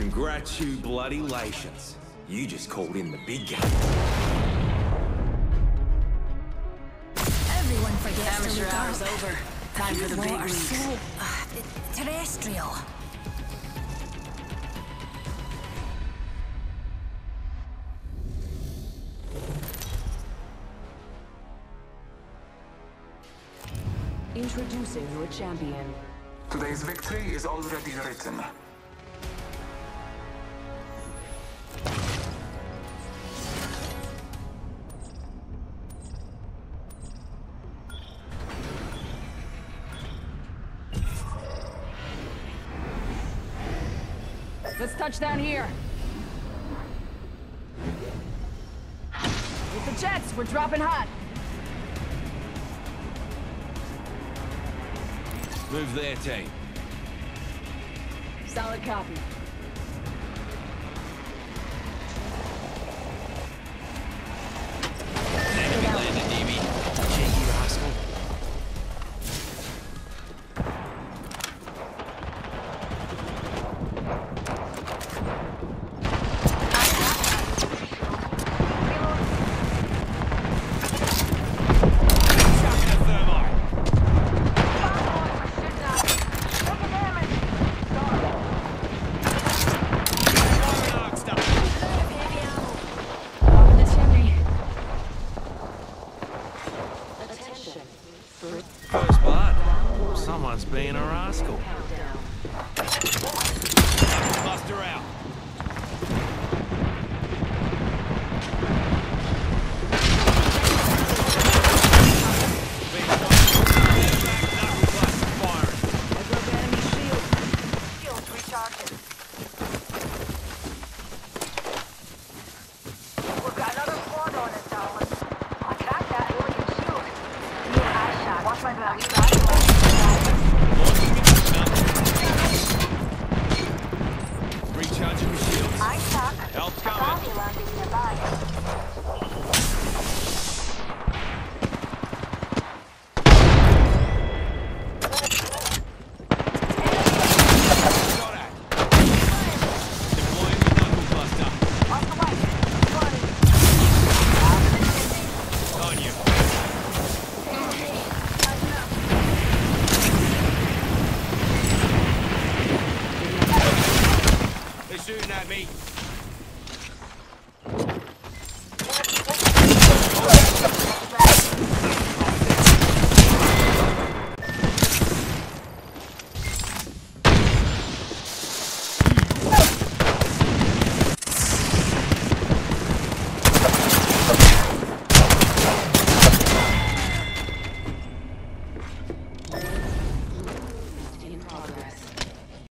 Congratulations. You just called in the big game. Everyone forgets to Amateur look hour's up. over. Time for the big People are leagues. so terrestrial. Introducing your champion. Today's victory is already written. Let's touch down here. With the jets, we're dropping hot. Move there, team. Solid copy. Enemy landed near me. Cheeky rascal. Chucking a thermite. Popping the chimney. Attention. First blood. Someone's being a rascal. Buster out. Recharging the shields. Help's coming. Shot at. Deploying the knuckle cluster. On you. They're shooting at me.